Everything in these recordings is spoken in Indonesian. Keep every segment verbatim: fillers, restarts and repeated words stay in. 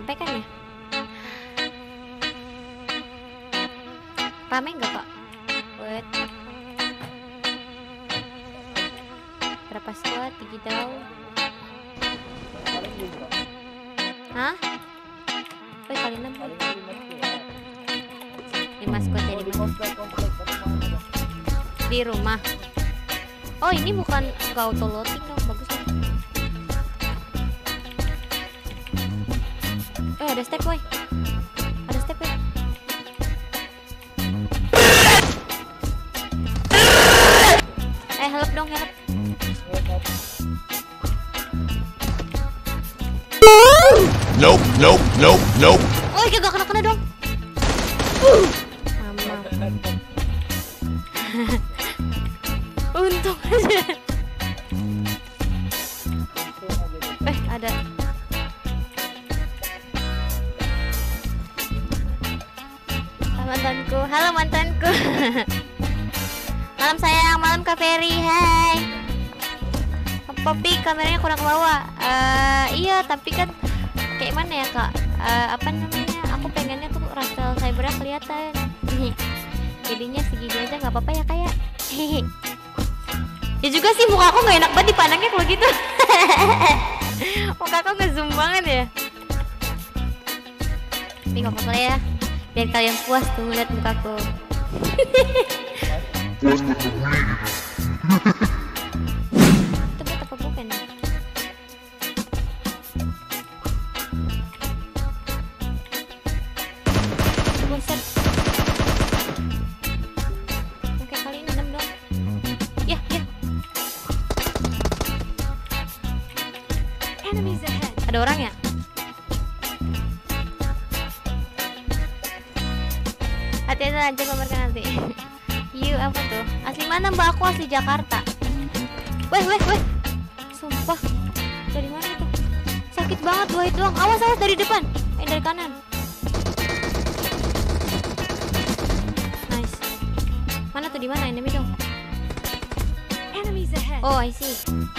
Sampai kan ya? Rame nggak Pak? Wait. Berapa squad? Digital? Hah? Wait, kali enam. lima squad jadi di rumah. Oh, ini bukan nggak auto loading dong, bagus dong. Eh, ada step boy. Ada step boy. Eh, help dong, help. Nope, nope, nope, nope. Oh, gak kena-kena dong. Mama. Untung aja. Eh, ada. Mantanku, halo mantanku. Malam sayang, malam Kak Ferry, hai. Poppy, kameranya kurang ke bawah. Uh, iya, tapi kan kayak mana ya Kak? Uh, apa namanya? Aku pengennya tuh Rastel Cybernya kelihatan. Jadinya segini aja nggak apa-apa ya kayak. Ya juga sih muka aku nggak enak banget dipandangnya kalau gitu. Muka aku ngezoom banget ya. Tapi nggak apa-apa ya. Biar kalian puas tuh ngeliat mukaku. Puas buat ngebully gitu. Itu buat apa bukan? Buset. Oke, kali ini enam dong. Ya, ya. Ada orang ya? Hati-hati aja kabarkan nanti. Yuk, apa tuh? Asli mana mbak? Aku asli Jakarta. Weh, weh, weh. Sumpah. Dari mana itu? Sakit banget dua itu doang. Awas, awas dari depan. Eh, dari kanan. Nice. Mana tuh, di mana enemy dong? Oh, I see.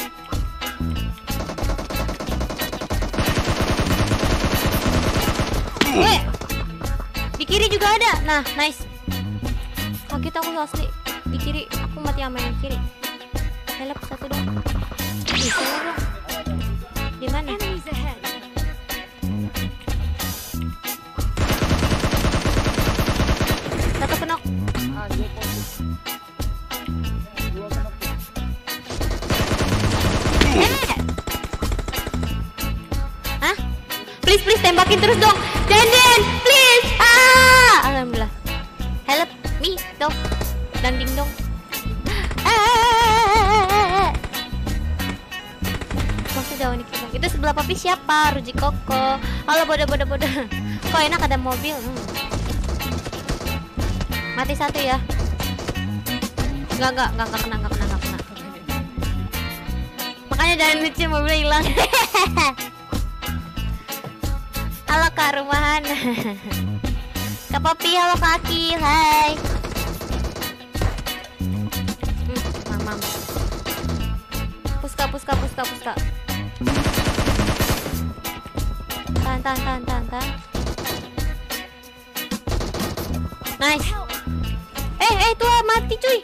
Weh. Di kiri juga ada. Nah, nice. Kaget aku asli. Di kiri, aku mati sama yang kiri. Help satu dong. Bisa dong. Di mana? Satu penok. Eh. Hah? Please, please tembakin terus dong. Denden, please. Ah, alhamdulillah. Help me dong. Dang ding dong. Ah. Masih jauh nih kita. Itu sebelah papi siapa? Ruji Koko. Halo bodoh bodoh bodoh. Kok enak ada mobil. Hmm. Mati satu ya. Enggak enggak enggak enggak kena enggak kena enggak kena. Makanya dari lucu mobilnya hilang. Halo Kak Rumahan. Kak Popi, halo Kak Akil, hai. Hmm, mamam. Puska, puska, puska, puska. Tahan, tahan, tahan, tahan, tahan. Nice. Eh, eh, tuh mati cuy.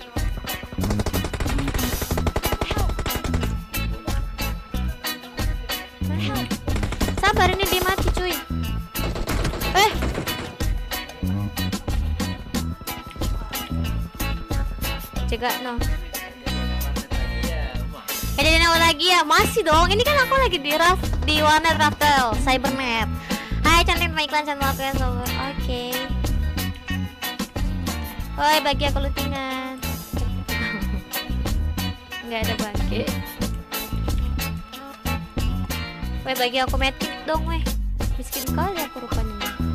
Sabar, ini dia mati cuy. Eh, cegah no. Eh, jadi awal lagi ya? Masih dong. Ini kan aku lagi di Raf di Warner Raftel Cybernet. Hai cantik teman iklan channel aku ya sobat. Oke. Okay. Woi, bagi aku lutingan. Nggak ada bagi. Woi, bagi aku medkit dong weh. Miskin kali aku rupanya.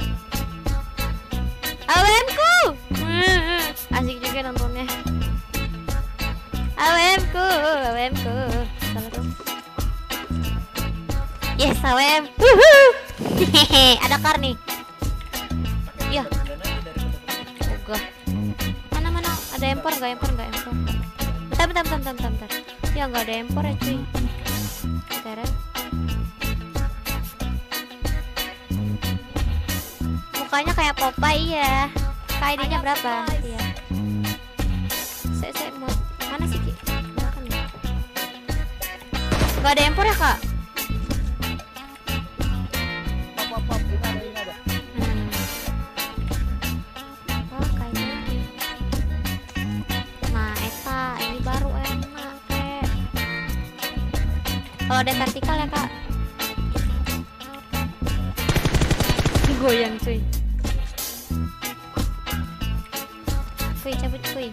Awemku. Asik juga nontonnya. Awemku, awemku. Salah dong. Yes, awem. Hehehe, ada kar nih. Iya. Ogah. Mana mana? Ada empor nggak? Empor nggak? Empor. Bentar, bentar, bentar, bentar, bentar. Ya nggak ada empor ya cuy. Bentar. mukanya kayak Popeye ya. K I D-nya berapa? Iya. Saya saya mau mana sih Ki? Makan ya. Gak ada empor ya kak? Pop pop ini ada ini ada. Hmm. Oh kayaknya. Nah eta ini baru enak kek. Kalau ada vertikal ya kak. Goyang cuy. Kuy cabut kuy.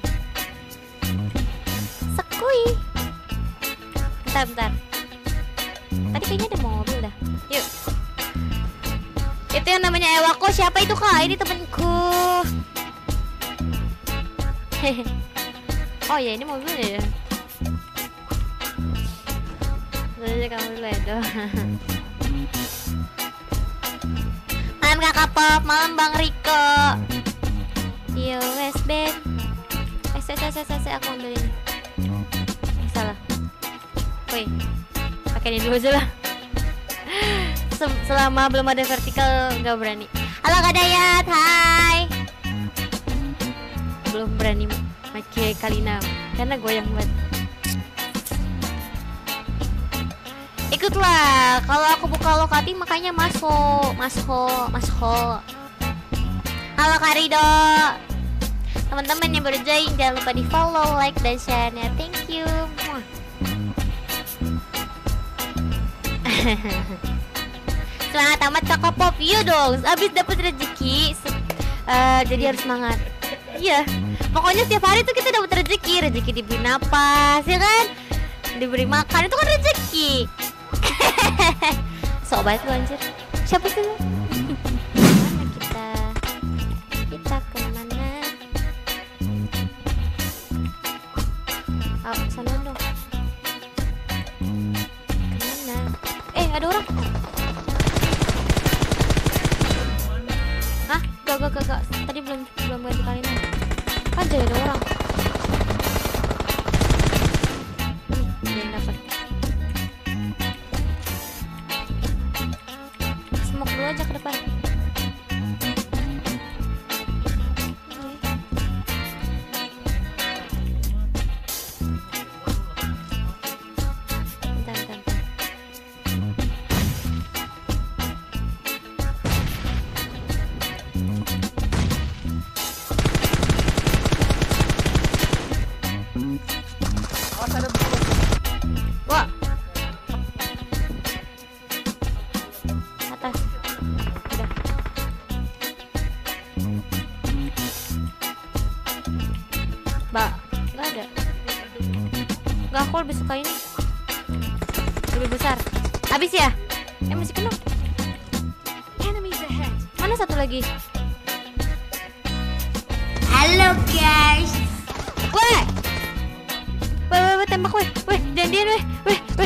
Sekui. Bentar bentar. Tadi kayaknya ada mobil dah. Yuk. Itu yang namanya Ewako. Siapa itu kak? Ini temenku. Hehe. Oh ya ini mobilnya ya. Jadi kamu dulu ya. Malam kakak Pop, malam Bang Riko. Yo wes band. Eh saya saya saya saya aku ambil ini. Eh, salah. Woi, pakai ini dulu aja lah. Sel- Selama belum ada vertikal nggak berani. Halo Kak Dayat, hai. Belum berani pakai Kalina karena goyang banget. Ikutlah, kalau aku buka lokati makanya masuk, masuk, masuk. Halo Kak Rido. Teman-teman yang baru join jangan lupa di follow, like, dan share-nya. Thank you. Muah. Semangat amat kakak Pop. Iya dong, abis dapat rezeki uh, jadi harus semangat. Iya, pokoknya setiap hari tuh kita dapat rezeki. Rezeki diberi napas, ya kan? Diberi makan, itu kan rezeki. Sok banget lu anjir. Siapa sih lu? Mana kita? Kita kemana? Oh, sana dong. Kemana? Eh, ada orang. Hah? Gak, gak, gak, gak. Tadi belum belum ganti kalian. Kan jadi ada orang. Hmm, dia yang dapat. Smoke dulu aja ke depan. Bentar, bentar, bentar. Awas ada bulu. Wah. Atas. Udah. Mbak, nggak ada. Nggak, aku lebih suka ini. Lebih besar. Habis ya? Eh masih penuh. Mana satu lagi? Halo guys. Weh. Weh, weh, weh, tembak weh. Weh, jandian weh. Weh, weh.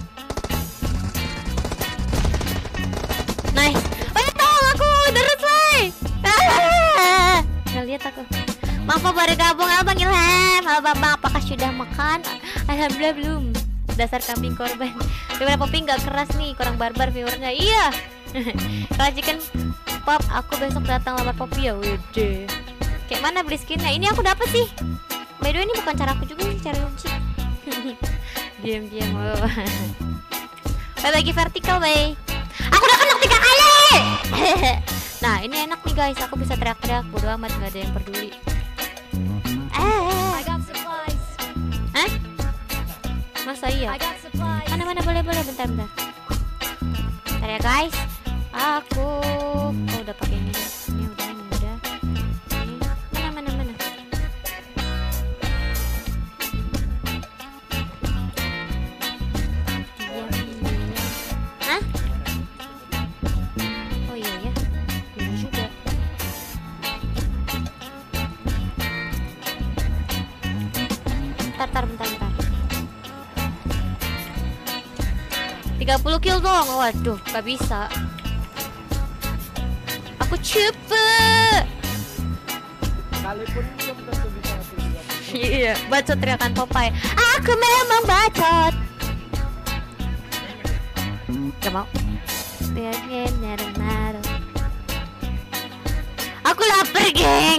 Nice. Weh, tolong aku. Terus weh. Ah. Nggak lihat aku. Maaf baru gabung. Halo Bang Ilham. Halo Bambang, apakah sudah makan? Alhamdulillah belum. Dasar kambing korban. Gimana Poppy nggak keras nih, kurang barbar viewernya. Iya. Kalau chicken Pop, aku besok datang lamar Poppy ya. Wede. Kayak mana beli skinnya? Ini aku dapet sih. By the way ini bukan cara aku juga sih, cara Yunci. Diam-diam. Oh. Bye bagi vertikal, bye. Aku udah kena tiga kali. Nah, ini enak nih guys. Aku bisa teriak-teriak. Bodo amat, nggak ada yang peduli. Eh. Hah? Masa iya? Mana mana boleh boleh bentar bentar. Bentar ya guys. Aku oh, udah pakai ini. Ini udah ini udah. Ini mana mana mana. Diam diam. Hah? Oh iya ya. Ini juga. Bentar, bentar, bentar, bentar. tiga puluh kill dong. Waduh, gak bisa. Aku cepet. Sekalipun belum tentu bisa tiga. Iya, bacot teriakan Popeye. Aku memang bacot. Gak mau. Aku lapar, geng.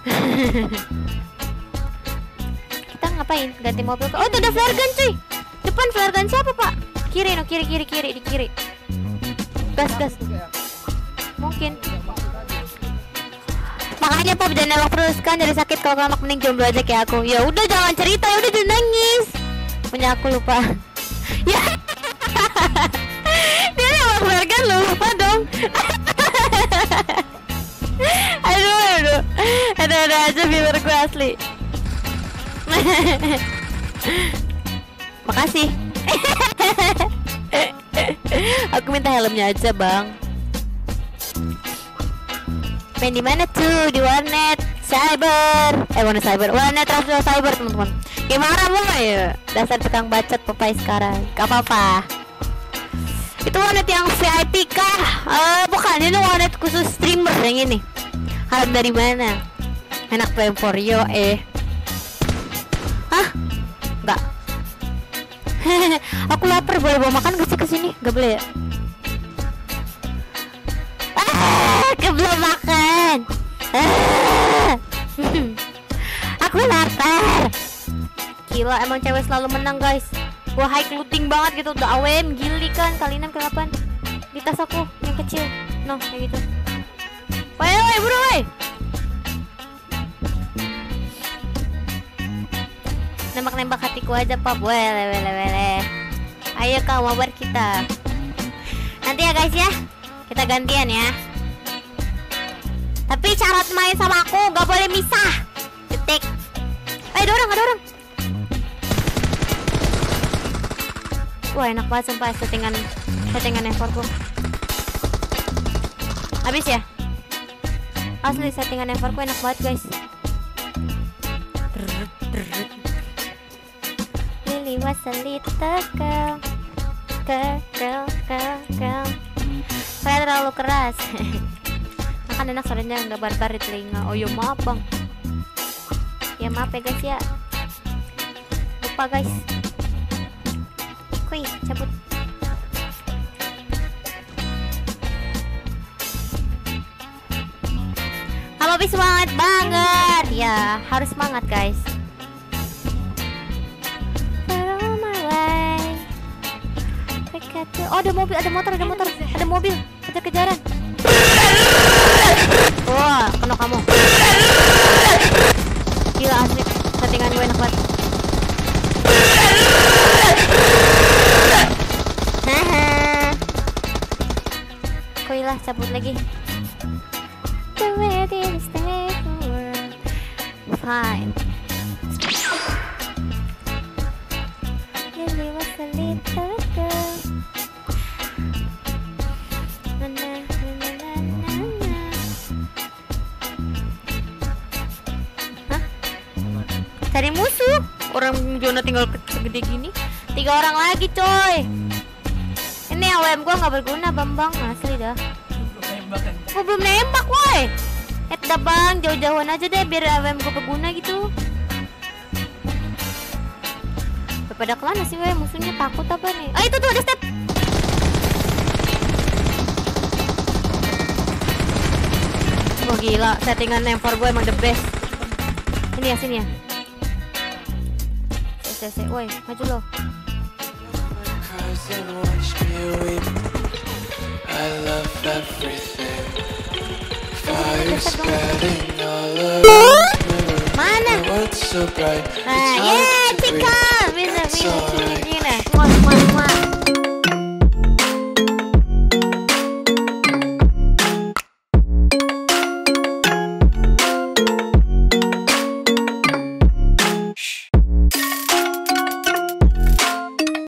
Kita ngapain? Ganti mobil. Oh, itu ada flare gun, cuy. Depan flare gun siapa, Pak? Kiri, no, kiri, kiri, kiri, di kiri. Gas, gas. Mungkin. Makanya Pop jangan nengok terus kan, jadi sakit kalau kelamak, mending jomblo aja kayak aku. Ya udah jangan cerita, ya udah jangan nangis. Punya aku lupa. Ya. Dia nengok flare gun lupa dong. Aduh, aduh, ada-ada aja viewer gue asli. Makasih. Aku minta helmnya aja, Bang. Main di mana tuh? Di warnet cyber. Eh, warnet cyber. Warnet Rasul cyber, teman-teman. Gimana mau ya? Dasar tukang bacot Popeye sekarang. Gak apa-apa. Itu warnet yang V I P kah? Uh, bukan, ini warnet khusus streamer yang ini. Helm dari mana? Enak P M empat yo eh. Hah? Enggak. Aku lapar, boleh bawa makan gak sih kesini? Gak boleh ya? Ah, belum makan. Ah. Aku lapar. Gila, emang cewek selalu menang, guys. Gua high looting banget gitu, udah A W M, gili kan. Kali enam, kali delapan. Di tas aku yang kecil. No, kayak gitu. Woi, woi, bro, woi. Nembak-nembak hatiku aja, Pop. Wele, wele, wele. Ayo kau mabar kita. Nanti ya, guys ya. Kita gantian ya. Tapi syarat main sama aku gak boleh misah. Detik. Eh, ada orang, ada orang. Wah, enak banget sumpah settingan settingan effortku. Habis ya? Asli settingan effortku enak banget, guys. Lily was a little girl, girl, girl, girl, girl. Saya terlalu keras. Makan enak suaranya nggak barbar di telinga. Oh ya maaf, Bang. Ya maaf ya, guys ya. Lupa, guys. Kuy, cabut. Halo, Bi, semangat banget. Ya, harus semangat, guys. Oh, ada mobil, ada motor, ada motor, ada mobil, kejar-kejaran. Wah, kena kamu. Gila, asli, settingan gue enak banget. Haha. Kuilah, cabut lagi. Fine. Lily was a little girl. Cari musuh. Orang Jona tinggal segede gini. Tiga orang lagi, coy. Ini A W M gua nggak berguna, Bambang. Asli dah. Gua belum nembak, woi. Eh, dah, Bang, jauh-jauhan aja deh biar A W M gua berguna gitu. Pada kelana sih, woi, musuhnya takut apa nih? Ah, itu tuh ada step. Wah, gila, settingan M empat gue emang the best. Sini ya, sini ya. Sese, sese, woi, maju lo. I love everything. Fire spreading all around. Mana? What's so bright? Ah, yeah,